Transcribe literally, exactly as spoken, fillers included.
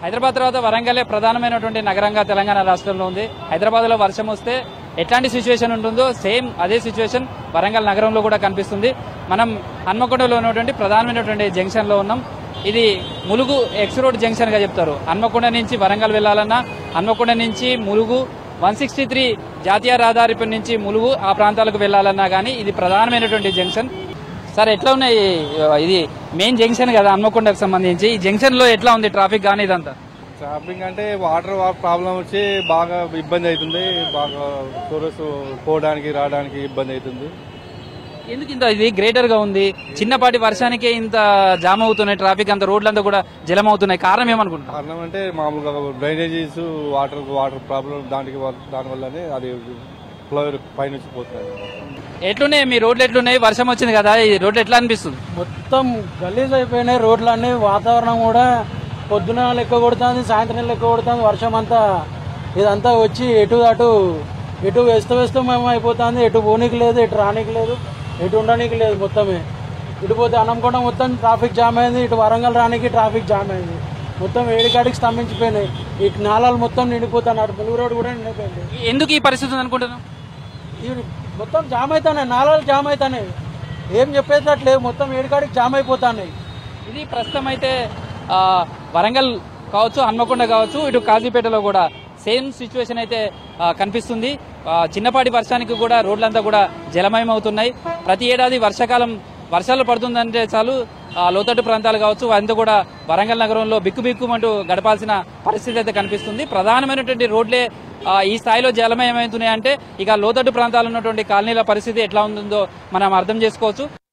హైదరాబాద్ తర్వాత వరంగల్ ప్రధానమైనటువంటి నగరంగా తెలంగాణ రాష్ట్రంలో ఉంది. హైదరాబాద్ లో వర్షం వస్తే ఎట్లాంటి సిచ్యువేషన్ ఉంటుందో సేమ్ అదే సిచ్యువేషన్ వరంగల్ నగరంలో కూడా కనిపిస్తుంది. మనం హన్మకొండలో ఉన్నటువంటి ప్రధానమైనటువంటి జంక్షన్ లో ఉన్నాం. ఇది ములుగు ఎక్స్ రోడ్ జంక్షన్ గా చెప్తారు. హన్మకొండ నుంచి వరంగల్ వెళ్లాలన్నా, హన్మకొండ నుంచి ములుగు వన్ సిక్స్టీ త్రీ జాతీయ రహదారి నుంచి ములుగు ఆ ప్రాంతాలకు వెళ్లాలన్నా గానీ ఇది ప్రధానమైనటువంటి జంక్షన్. సార్ ఎట్లా ఉన్నాయి? ఇది మెయిన్ జంక్షన్ కదా హన్మకొండకు సంబంధించి. ఈ జంక్షన్ లో ఎట్లా ఉంది ట్రాఫిక్ కానీ ఇదంతా? ట్రాఫిక్ అంటే వాటర్ ప్రాబ్లం వచ్చి బాగా ఇబ్బంది అవుతుంది. బాగా టూరిస్ట్ పోవడానికి రావడానికి ఇబ్బంది అవుతుంది. ఎందుకు ఇంత ఇది గ్రేటర్ గా ఉంది? చిన్నపాటి వర్షానికే ఇంత జామ్ అవుతున్నాయి, ట్రాఫిక్ అంతా రోడ్లంతా కూడా జలం అవుతున్నాయి. కారణం ఏమనుకుంటున్నారు? కారణం అంటే మామూలుగా డ్రైనేజీస్ వాటర్ వాటర్ ప్రాబ్లం దానికి దానివల్లనే అది ఫ్లోర్ పైనుంచి పోతుంది. ఎట్లున్నాయి మీ రోడ్లు? ఎట్లున్నాయి? వర్షం వచ్చింది కదా, ఈ రోడ్లు ఎట్లా అనిపిస్తుంది? మొత్తం గలీజ్ అయిపోయినాయి రోడ్లన్నీ. వాతావరణం కూడా పొద్దున లెక్క కొడుతుంది, సాయంత్రం లెక్క కొడుతుంది. వర్షం అంతా ఇదంతా వచ్చి ఎటు అటు ఎటు వేస్తూ వేస్తూ మేము అయిపోతుంది. ఎటు పోనీకి లేదు, ఎటు రానికి లేదు, ఎటు ఉండడానికి లేదు. మొత్తమే ఇటు పోతే హన్మకొండ మొత్తం ట్రాఫిక్ జామ్ అయింది, ఇటు వరంగల్ రానికి ట్రాఫిక్ జామ్ అయింది. మొత్తం ఏడికాడికి స్తంభించిపోయినాయి. ఈ నాలాలు మొత్తం నిండిపోతున్నాడు. ములుగు రోడ్ కూడా నిండిపోయింది. ఎందుకు ఈ పరిస్థితి అనుకుంటున్నాం? ఇవి మొత్తం జామ్ అవుతున్నాయి, నాలాలు జామ్ అవుతున్నాయి. ఏం చెప్పేటట్లేదు, మొత్తం ఏడికాడికి జామ్ అయిపోతున్నాయి. ఇది ప్రస్తుతం అయితే వరంగల్ కావచ్చు, హన్మకొండ కావచ్చు, ఇటు కాజీపేటలో కూడా సేమ్ సిచ్యువేషన్ అయితే కనిపిస్తుంది. చిన్నపాటి వర్షానికి కూడా రోడ్లంతా కూడా జలమయం అవుతున్నాయి. ప్రతి ఏడాది వర్షాకాలం వర్షాలు పడుతుందంటే చాలు లోతట్టు ప్రాంతాలు కావచ్చు అంతా కూడా వరంగల్ నగరంలో బిక్కుబిక్కుమంటూ గడపాల్సిన పరిస్థితి అయితే కనిపిస్తుంది. ప్రధానమైనటువంటి రోడ్లే ఈ స్థాయిలో జలమయమవుతున్నాయంటే ఇక లోతట్టు ప్రాంతాలు ఉన్నటువంటి కాలనీల పరిస్థితి ఎట్లా ఉంటుందో మనం అర్థం చేసుకోవచ్చు.